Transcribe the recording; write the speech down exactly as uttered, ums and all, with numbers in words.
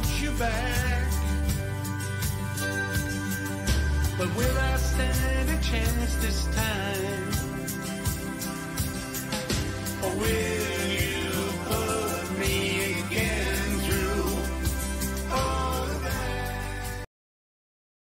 want you back. But will I stand a chance this time? Or will